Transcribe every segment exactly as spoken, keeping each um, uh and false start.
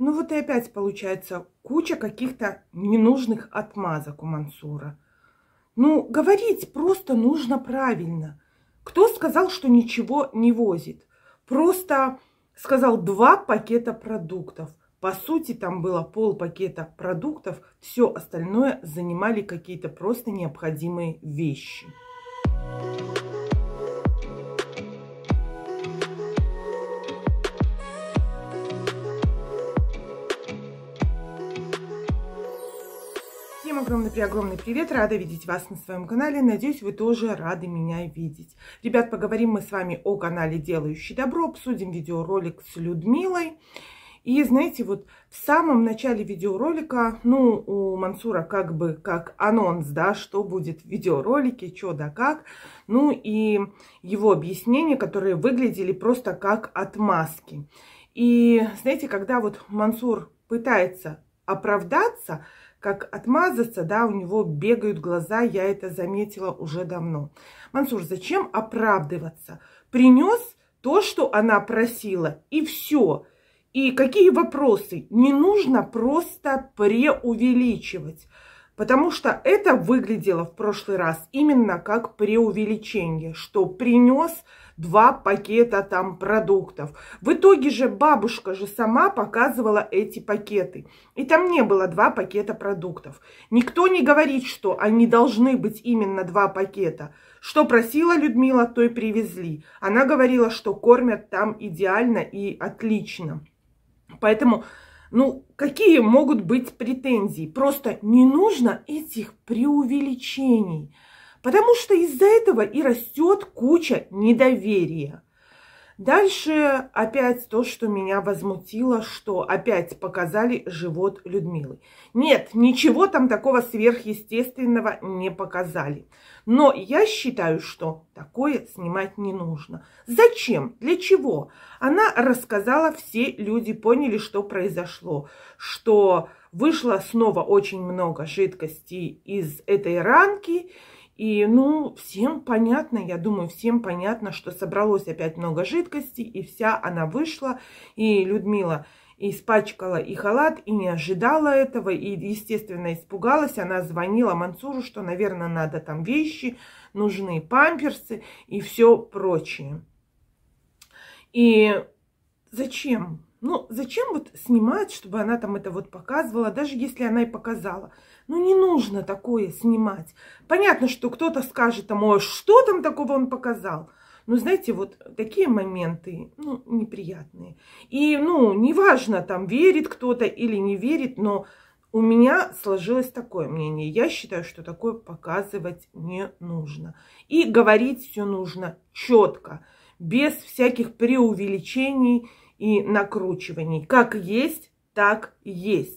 Ну вот и опять получается куча каких-то ненужных отмазок у Мансура. Ну, говорить просто нужно правильно. Кто сказал, что ничего не возит? Просто сказал два пакета продуктов. По сути, там было полпакета продуктов. Все остальное занимали какие-то просто необходимые вещи. Всем огромный-преогромный привет! Рада видеть вас на своем канале. Надеюсь, вы тоже рады меня видеть. Ребят, поговорим мы с вами о канале «Делающий добро». Обсудим видеоролик с Людмилой. И знаете, вот в самом начале видеоролика, ну, у Мансура как бы как анонс, да, что будет в видеоролике, что да как. Ну и его объяснения, которые выглядели просто как отмазки. И знаете, когда вот Мансур пытается оправдаться, как отмазаться, да, у него бегают глаза, я это заметила уже давно. Мансур, зачем оправдываться? Принес то, что она просила, и все. И какие вопросы? Не нужно просто преувеличивать. Потому что это выглядело в прошлый раз именно как преувеличение, что принес два пакета там продуктов. В итоге же бабушка же сама показывала эти пакеты. И там не было два пакета продуктов. Никто не говорит, что они должны быть именно два пакета. Что просила Людмила, то и привезли. Она говорила, что кормят там идеально и отлично. Поэтому... Ну, какие могут быть претензии? Просто не нужно этих преувеличений, потому что из-за этого и растет куча недоверия. Дальше опять то, что меня возмутило, что опять показали живот Людмилы. Нет, ничего там такого сверхъестественного не показали. Но я считаю, что такое снимать не нужно. Зачем? Для чего? Она рассказала, все люди поняли, что произошло. Что вышло снова очень много жидкости из этой ранки. И, ну, всем понятно, я думаю, всем понятно, что собралось опять много жидкости, и вся она вышла, и Людмила испачкала и халат, и не ожидала этого, и, естественно, испугалась. Она звонила Мансуру, что, наверное, надо там вещи, нужны памперсы и все прочее. И зачем? Ну, зачем вот снимать, чтобы она там это вот показывала, даже если она и показала? Ну, не нужно такое снимать. Понятно, что кто-то скажет, там, ой, что там такого он показал? Но, знаете, вот такие моменты, ну, неприятные. И, ну, неважно, там, верит кто-то или не верит, но у меня сложилось такое мнение. Я считаю, что такое показывать не нужно. И говорить все нужно четко, без всяких преувеличений и накручиваний. Как есть, так есть.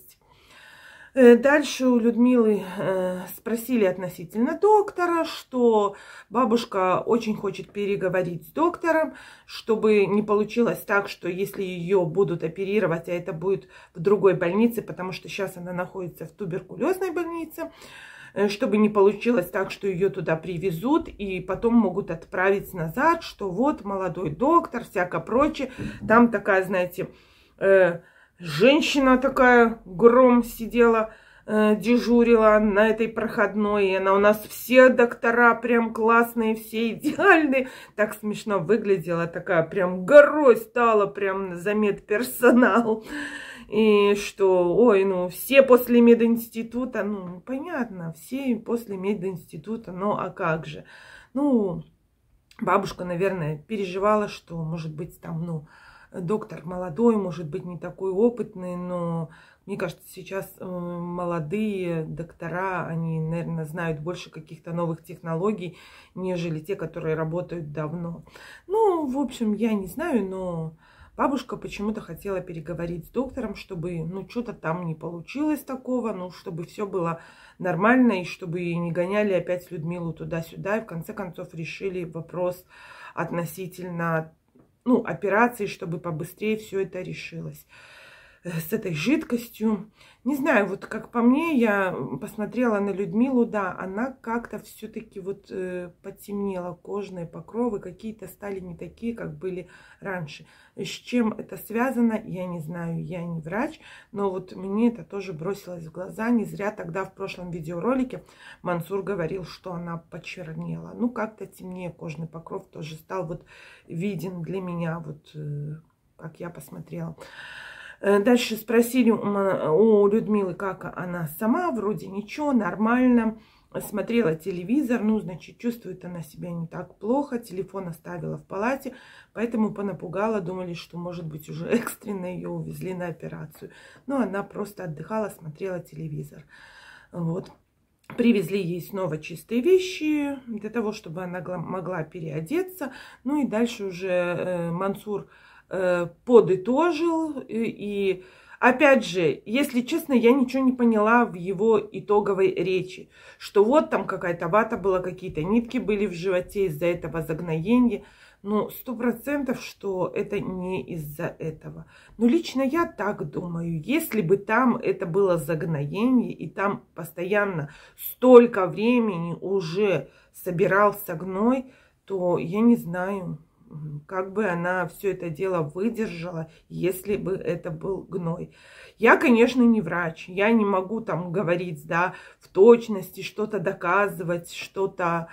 Дальше у Людмилы спросили относительно доктора, что бабушка очень хочет переговорить с доктором, чтобы не получилось так, что если ее будут оперировать, а это будет в другой больнице, потому что сейчас она находится в туберкулезной больнице, чтобы не получилось так, что ее туда привезут и потом могут отправить назад, что вот молодой доктор, всякое прочее. Там такая, знаете, э, женщина такая, гром сидела, э, дежурила на этой проходной. И она у нас все доктора прям классные, все идеальные. Так смешно выглядела, такая прям горой стала, прям за медперсонал. И что, ой, ну, все после мединститута, ну, понятно, все после мединститута, ну, а как же? Ну, бабушка, наверное, переживала, что, может быть, там, ну, доктор молодой, может быть, не такой опытный, но мне кажется, сейчас э, молодые доктора, они, наверное, знают больше каких-то новых технологий, нежели те, которые работают давно. Ну, в общем, я не знаю, но... Бабушка почему-то хотела переговорить с доктором, чтобы, ну, что-то там не получилось такого, ну, чтобы все было нормально, и чтобы не гоняли опять Людмилу туда-сюда, и в конце концов решили вопрос относительно, ну, операции, чтобы побыстрее все это решилось. с этой жидкостью. Не знаю, вот как по мне, я посмотрела на Людмилу, да, она как-то все-таки вот э, потемнела, кожные покровы какие-то стали не такие, как были раньше. С чем это связано, я не знаю, я не врач, но вот мне это тоже бросилось в глаза. Не зря тогда в прошлом видеоролике Мансур говорил, что она почернела. Ну, как-то темнее кожный покров тоже стал вот виден для меня, вот э, как я посмотрела. Дальше спросили у Людмилы, как она сама, вроде ничего, нормально. Смотрела телевизор, ну, значит, чувствует она себя не так плохо. Телефон оставила в палате, поэтому понапугала, думали, что, может быть, уже экстренно ее увезли на операцию. Но она просто отдыхала, смотрела телевизор. Вот. Привезли ей снова чистые вещи для того, чтобы она могла переодеться. Ну и дальше уже э, Мансур подытожил. И опять же, если честно, я ничего не поняла в его итоговой речи. Что вот там какая-то вата была, какие-то нитки были в животе, из-за этого загноение. Ну, сто процентов, что это не из-за этого. Но лично я так думаю. Если бы там это было загноение, и там постоянно столько времени уже собирался гной, то я не знаю, как бы она все это дело выдержала, если бы это был гной. Я, конечно, не врач. Я не могу там говорить, да, в точности, что-то доказывать, что-то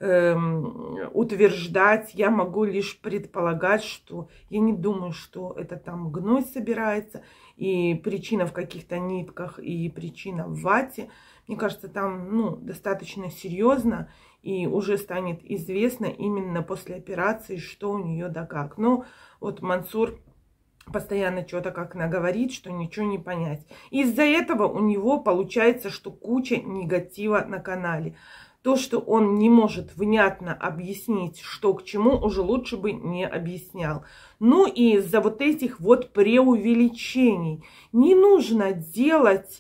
эм, утверждать. Я могу лишь предполагать, что я не думаю, что это там гной собирается. И причина в каких-то нитках, и причина в вате. Мне кажется, там, ну, достаточно серьезно. И уже станет известно именно после операции, что у нее да как. Но вот Мансур постоянно что-то как наговорит, что ничего не понять. Из-за этого у него получается, что куча негатива на канале. То, что он не может внятно объяснить, что к чему, уже лучше бы не объяснял. Ну и из-за вот этих вот преувеличений. Не нужно делать...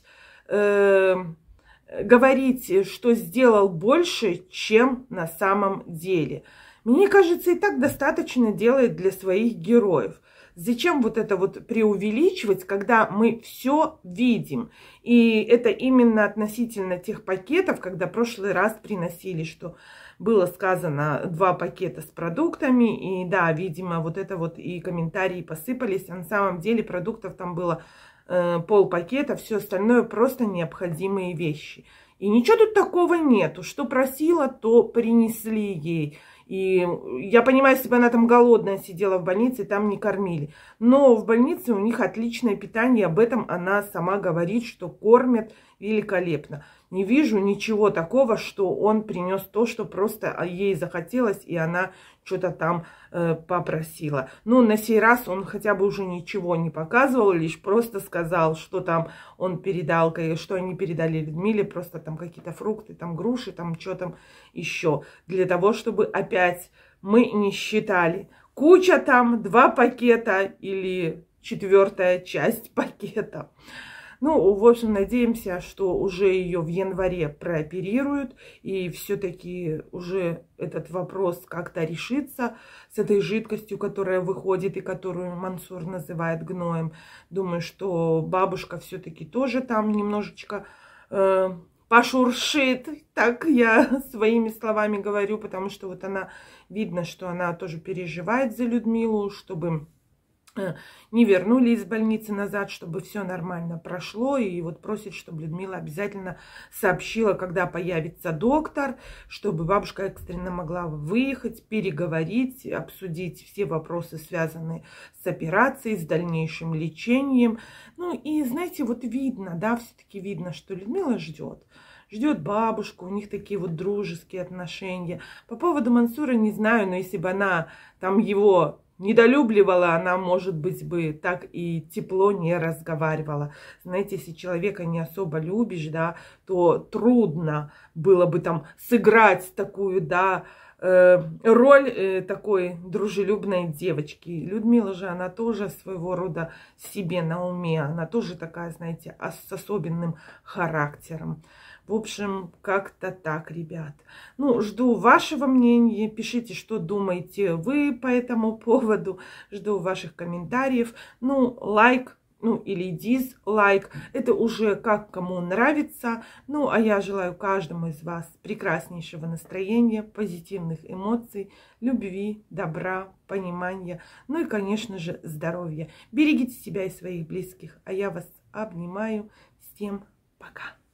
Э говорить, что сделал больше, чем на самом деле. Мне кажется, и так достаточно делает для своих героев. Зачем вот это вот преувеличивать, когда мы все видим? И это именно относительно тех пакетов, когда в прошлый раз приносили, что было сказано два пакета с продуктами. И да, видимо, вот это вот и комментарии посыпались. А на самом деле продуктов там было пол пакета, все остальное просто необходимые вещи. И ничего тут такого нету. Что просила, то принесли ей. И я понимаю, если бы она там голодная сидела в больнице, там не кормили. Но в больнице у них отличное питание. Об этом она сама говорит, что кормят великолепно. Не вижу ничего такого, что он принес то, что просто ей захотелось, и она что-то там э, попросила. Ну, на сей раз он хотя бы уже ничего не показывал, лишь просто сказал, что там он передал, что они передали Людмиле, просто там какие-то фрукты, там груши, там что там еще. Для того, чтобы опять мы не считали. Куча там, два пакета или четвертая часть пакета. Ну, в общем, надеемся, что уже ее в январе прооперируют, и все-таки уже этот вопрос как-то решится с этой жидкостью, которая выходит и которую Мансур называет гноем. Думаю, что бабушка все-таки тоже там немножечко э, пошуршит, так я своими словами говорю, потому что вот она, видно, что она тоже переживает за Людмилу, чтобы... не вернули из больницы назад, чтобы все нормально прошло. И вот просит, чтобы Людмила обязательно сообщила, когда появится доктор, чтобы бабушка экстренно могла выехать, переговорить, обсудить все вопросы, связанные с операцией, с дальнейшим лечением. Ну и, знаете, вот видно, да, все-таки видно, что Людмила ждет. Ждет бабушку, у них такие вот дружеские отношения. По поводу Мансура не знаю, но если бы она там его... недолюбливала, она, может быть, бы так и тепло не разговаривала. Знаете, если человека не особо любишь, да, то трудно было бы там сыграть такую, да, э, роль э, такой дружелюбной девочки. Людмила же, она тоже своего рода себе на уме. Она тоже такая, знаете, с особенным характером. В общем, как-то так, ребят. Ну, жду вашего мнения. Пишите, что думаете вы по этому поводу. Жду ваших комментариев. Ну, лайк ну или дизлайк. Это уже как кому нравится. Ну, а я желаю каждому из вас прекраснейшего настроения, позитивных эмоций, любви, добра, понимания, ну и, конечно же, здоровья. Берегите себя и своих близких. А я вас обнимаю. Всем пока!